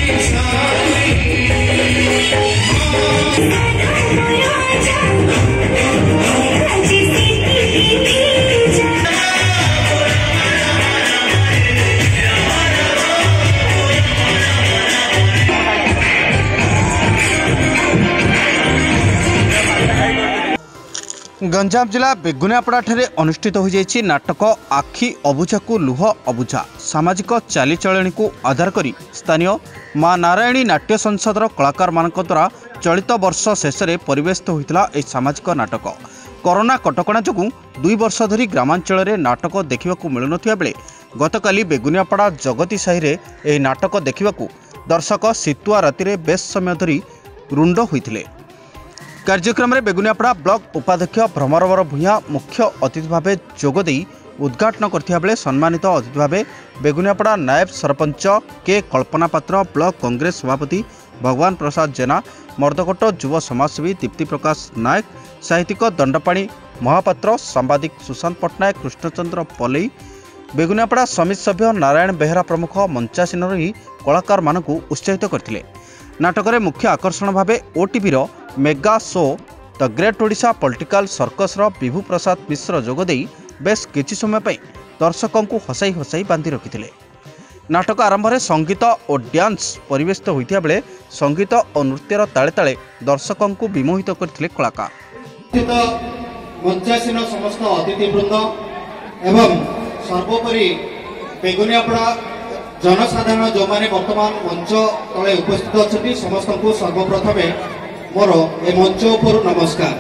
गंजाम जिला बेगुनियापड़ा ठारे अनुष्ठित हो जाइछि नाटक आखि अबुझा को लुह अबुझा सामाजिक चालीचलणी को आधार करी स्थानीय माँ नारायणी नाट्य संसदर कलाकार मानक द्वारा चलित वर्ष शेष में परिवेशित होता यह सामाजिक नाटक कोरोना कटकणा जोगु 2 वर्ष धरी ग्रामांचल में नाटक देखा मिलुन बेले गतकाली बेगुनियापड़ा जगती साहि रे यह नाटक देखा दर्शक शीतुआ राति बेस समय धरी रुंड होते। कार्यक्रम में बेगुनियापड़ा ब्लॉक उपाध्यक्ष भ्रमरवर भूया मुख्य अतिथि भाव जोगदे उद्घाटन करथिबा बेले सम्मानित अतिथि भाव बेगुनियापड़ा नायब सरपंच के कल्पना पात्र ब्लॉक कांग्रेस सभापति भगवान प्रसाद जेना मर्दकोट युव समाजसेवी दीप्ति प्रकाश नायक साहित्यिक दंडपाणी महापात्र सांबादिक सुशांत पट्टनायक कृष्णचंद्र पलई बेगुनियापड़ा समिति सभ्य नारायण बेहेरा प्रमुख मंचासीन रही कलाकार मानक उत्साहित करथिले। नाटक में मुख्य आकर्षण भाव OTV mega show the great Odisha political circus Bibhu Prasad Mishra जोगदे बेस किछि समय पर दर्शकों को हसाई हसाई बांधि रखिथिले। नाटक आरंभ में संगीत और डांस परिवेशित होता बेले संगीत और नृत्यर ताले ताले दर्शकों को विमोहित करथिले कलाकार। मंचासीन समस्त अतिथिवृंद एवं सर्वोपरि बेगुनियापड़ा जनसाधारण जो माने वर्तमान मंच तले उपस्थित अच्छी समस्त को सर्वप्रथम मोर ए मंच उपर नमस्कार।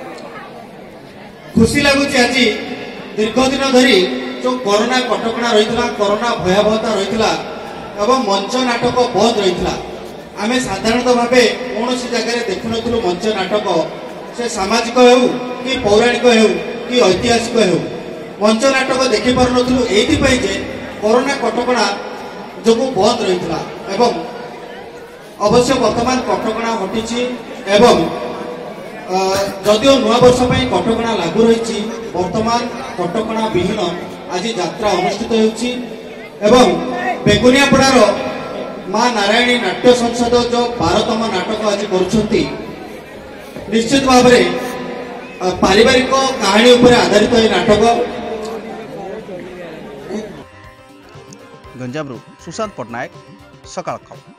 खुशी लगुच आज दीर्घ दिन धरी जो कोरोना कटकणा रही कोरोना भयावहता रही एवं मंच नाटक बंद रही आम साधारणतः भाव कौन जगह देखुनु मंच नाटक से सामाजिक हो कि पौराणिक हो कि ऐतिहासिक हो मंच नाटक देखी पारुनु ये कोरोना कटकणा जो बंद रही एवं अवश्य वर्तमान कटकणा हटी एवं जदिओ नुआ वर्ष कटकणा लागू रही वर्तमान कटकणा विहीन आज यात्रा अनुष्ठित होती एवं बेगुनियापड़ार माँ नारायणी नाट्य संसद जो 12तम नाटक आज करुछंती निश्चित भाव में पारिवारिक कहानी उपर आधारित यह नाटक। गंजाम सुशांत पट्टनायक सकाळ खबर।